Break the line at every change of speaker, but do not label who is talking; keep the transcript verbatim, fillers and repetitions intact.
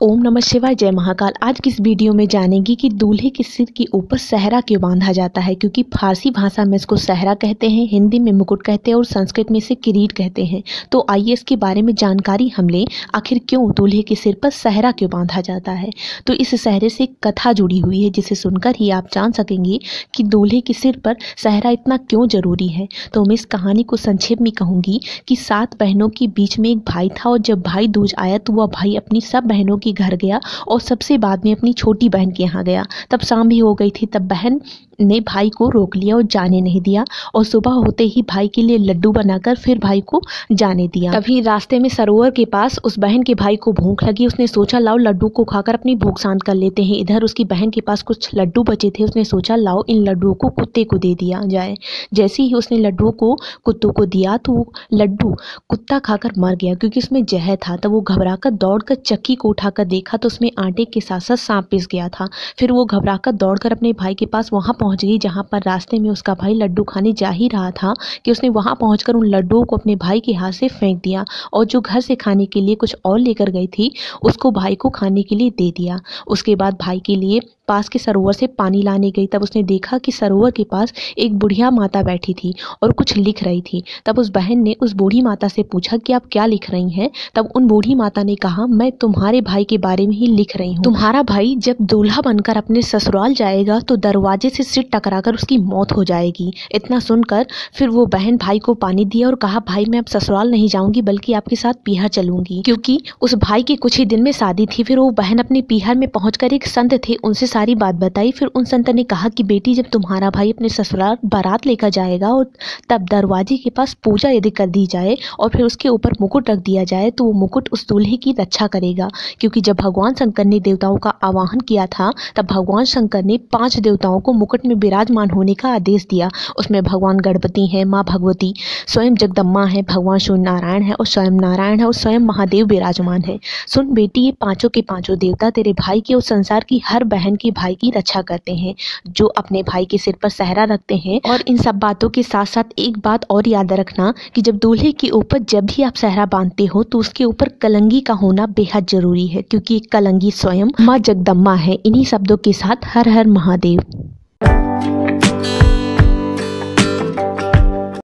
ओम नमः शिवाय, जय महाकाल। आज की इस वीडियो में जानेंगी कि दूल्हे के सिर के ऊपर सहरा क्यों बांधा जाता है, क्योंकि फारसी भाषा में इसको सहरा कहते हैं, हिंदी में मुकुट कहते हैं और संस्कृत में इसे किरीट कहते हैं। तो आइए इसके बारे में जानकारी हम लें। आखिर क्यों दूल्हे के सिर पर सहरा क्यों बांधा जाता है। तो इस सहरे से एक कथा जुड़ी हुई है, जिसे सुनकर ही आप जान सकेंगे कि दूल्हे के सिर पर सहरा इतना क्यों जरूरी है। तो मैं इस कहानी को संक्षेप में कहूँगी कि सात बहनों के बीच में एक भाई था, और जब भाई दूज आया तो वह भाई अपनी सब बहनों की घर गया और सबसे बाद में अपनी छोटी बहन के यहाँ गया। तब शाम भी हो गई थी। तब बहन ने भाई को रोक लिया और जाने नहीं दिया, और सुबह होते ही भाई के लिए लड्डू बनाकर फिर भाई को जाने दिया। तभी रास्ते में सरोवर के पास उस बहन के भाई को भूख लगी। उसने सोचा लाओ लड्डू को खाकर अपनी भूख शांत कर लेते हैं। इधर उसकी बहन के पास कुछ लड्डू बचे थे। उसने सोचा लाओ इन लड्डुओं को कुत्ते को दे दिया जाए। जैसे ही उसने लड्डुओं को कुत्तों को दिया तो वो लड्डू कुत्ता खाकर मर गया, क्योंकि उसमें जहर था। तब वो घबराकर दौड़कर चक्की को उठाकर देखा तो उसमें आटे के साथ साथ सांप पिस गया था। फिर वो घबराकर दौड़कर अपने भाई के पास वहाँ पहुँच गई, जहाँ पर रास्ते में उसका भाई लड्डू खाने जा ही रहा था कि उसने वहाँ पहुँचकर उन लड्डुओं को अपने भाई के हाथ से फेंक दिया, और जो घर से खाने के लिए कुछ और लेकर गई थी उसको भाई को खाने के लिए दे दिया। उसके बाद भाई के लिए पास के सरोवर से पानी लाने गई। तब उसने देखा कि सरोवर के पास एक बुढ़िया माता बैठी थी और कुछ लिख रही थी। तब उस बहन ने उस बूढ़ी माता से पूछा कि आप क्या लिख रही हैं। तब उन बूढ़ी माता ने कहा, मैं तुम्हारे भाई के बारे में ही लिख रही हूँ। तुम्हारा भाई जब दूल्हा बनकर अपने ससुराल जाएगा तो दरवाजे से सिर टकराकर उसकी मौत हो जाएगी। इतना सुनकर फिर वो बहन भाई को पानी दिया और कहा, भाई मैं अब ससुराल नहीं जाऊंगी बल्कि आपके साथ पीहर चलूंगी, क्योंकि उस भाई की कुछ ही दिन में शादी थी। फिर वो बहन अपने पीहर में पहुंचकर एक संत थे, उनसे सारी बात बताई। फिर उन संत ने कहा कि बेटी, जब तुम्हारा भाई अपने ससुराल बारात लेकर जाएगा और तब दरवाजे के पास पूजा यदि कर दी जाए और फिर उसके ऊपर मुकुट रख दिया जाए तो वो मुकुट उस दूल्हे की रक्षा करेगा। क्योंकि जब भगवान शंकर ने देवताओं का आवाहन किया था तब भगवान शंकर ने पांच देवताओं को मुकुट में विराजमान होने का आदेश दिया। उसमें भगवान गणपति हैं, माँ भगवती, स्वयं जगदम्बा है, भगवान सूर्य नारायण है और स्वयं नारायण है और स्वयं महादेव विराजमान है। सुन बेटी, ये पांचों के पांचों देवता तेरे भाई के और संसार की हर बहन के भाई की रक्षा करते हैं, जो अपने भाई के सिर पर सहरा रखते हैं। और इन सब बातों के साथ साथ एक बात और याद रखना कि जब दूल्हे के ऊपर जब भी आप सहरा बांधते हो तो उसके ऊपर कलंगी का होना बेहद जरूरी है, क्योंकि कलंगी स्वयं माँ जगदम्बा है। इन्हीं शब्दों के साथ हर हर महादेव।